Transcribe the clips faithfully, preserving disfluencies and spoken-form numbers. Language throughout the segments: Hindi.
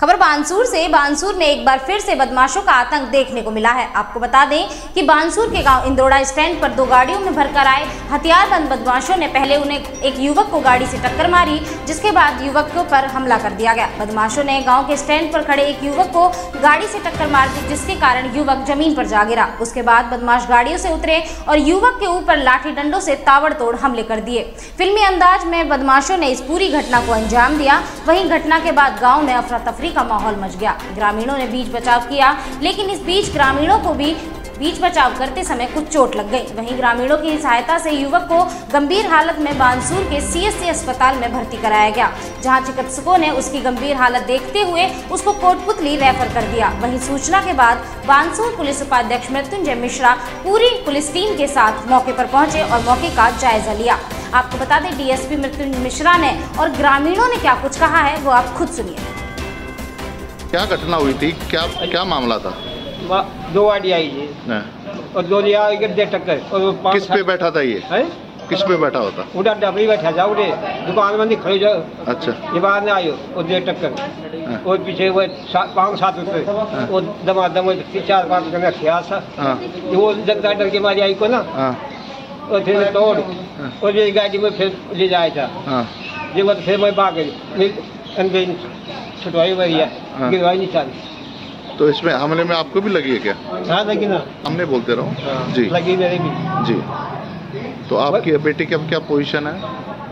खबर बानसूर से। बानसूर में एक बार फिर से बदमाशों का आतंक देखने को मिला है। आपको बता दें कि बानसूर के गांव इंदौड़ा स्टैंड पर दो गाड़ियों में भरकर आए हथियारबंद बदमाशों ने पहले उन्हें एक युवक को गाड़ी से टक्कर मारी, जिसके बाद युवक पर हमला कर दिया गया। बदमाशों ने गांव के स्टैंड पर खड़े एक युवक को गाड़ी से टक्कर मार दी, जिसके कारण युवक जमीन पर जा गिरा। उसके बाद बदमाश गाड़ियों से उतरे और युवक के ऊपर लाठी डंडों से ताबड़तोड़ हमले कर दिए। फिल्मी अंदाज में बदमाशों ने इस पूरी घटना को अंजाम दिया। वहीं घटना के बाद गाँव में अफरा तफरी का माहौल मच गया। ग्रामीणों ने बीच बचाव किया, लेकिन इस बीच ग्रामीणों को भी बीच बचाव करते समय कुछ चोट लग गई। वहीं ग्रामीणों की सहायता से युवक को गंभीर हालत में बानसूर के सीएससी अस्पताल में भर्ती कराया गया, जहां चिकित्सकों ने उसकी गंभीर हालत देखते हुए उसको कोटपुतली रेफर कर दिया। वहीं सूचना के बाद बानसूर पुलिस उपाध्यक्ष मृत्युंजय मिश्रा पूरी पुलिस टीम के साथ मौके पर पहुंचे और मौके का जायजा लिया। आपको बता दें, डीएसपी मृत्युंजय मिश्रा ने और ग्रामीणों ने क्या कुछ कहा है वो आप खुद सुनिए। क्या घटना हुई थी, क्या क्या मामला था? दो गाड़ी आई थी और दो लिया दे टक्कर। और किस पे बैठा था ये है? किस पे बैठा होता? उड़ा डबरी बैठा जा, उड़े दुकान बंदी खड़ी जाओ। अच्छा, ये बाहर नहीं आयो और दे टक्कर और पीछे वो पाँच सात रुपये और दमादम चार पाँच रुपये ख्याल था। वो जगदा डर के मारी आई को ना, और फिर तोड़ और ये गाड़ी में फिर ले जाया था। ये मत फिर मैं भाग गई, छुटवाई मरी है, गिरवाई नहीं चाहती। तो इसमें हमले में आपको भी लगी है क्या? हाँ लगी ना, हमने बोलते रहो जी। लगी मेरे भी जी। तो आपकी बेटी की अब क्या पोजीशन है?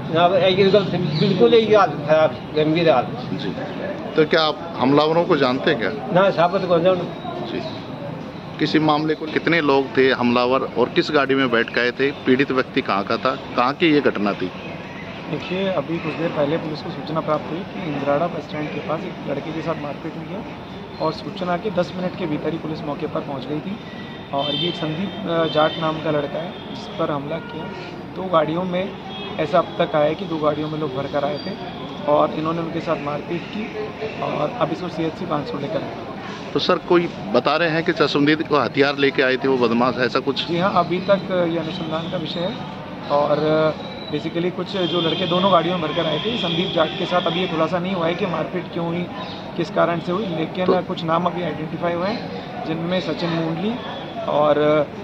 बिल्कुल ही खराब, गंभीर हालत जी। तो क्या आप हमलावरों को जानते हैं क्या? ना, साबित को जाओ जी। किसी मामले को कितने लोग थे हमलावर और किस गाड़ी में बैठ गए थे? पीड़ित व्यक्ति कहाँ का था, कहाँ की ये घटना थी? देखिए, अभी कुछ देर पहले पुलिस को सूचना प्राप्त हुई कि इंदिराड़ा बस स्टैंड के पास एक लड़के के साथ मारपीट हुई है, और सूचना के दस मिनट के भीतर ही पुलिस मौके पर पहुंच गई थी। और ये एक संदीप जाट नाम का लड़का है जिस पर हमला किया। दो गाड़ियों में ऐसा अब तक आया कि दो गाड़ियों में लोग भर कर आए थे और इन्होंने उनके साथ मारपीट की और अब इसको सी एच सी बानसूर लेकर आए। तो सर, कोई बता रहे हैं कि चशमदीद को हथियार लेके आए थे वो बदमाश, ऐसा कुछ? जी हाँ, अभी तक ये अनुसंधान का विषय है। और बेसिकली कुछ जो लड़के दोनों गाड़ियों में भरकर आए थे, संदीप जाट के साथ अभी ये खुलासा नहीं हुआ है कि मारपीट क्यों हुई, किस कारण से हुई, लेकिन तो कुछ नाम अभी आइडेंटिफाई हुए हैं, जिनमें सचिन मुंडली और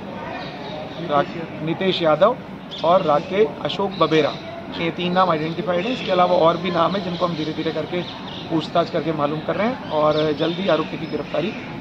नितेश यादव और राकेश अशोक बबेरा, ये तीन नाम आइडेंटिफाइड हैं। इसके अलावा और भी नाम है जिनको हम धीरे धीरे करके पूछताछ करके मालूम कर रहे हैं और जल्दी आरोपी की गिरफ्तारी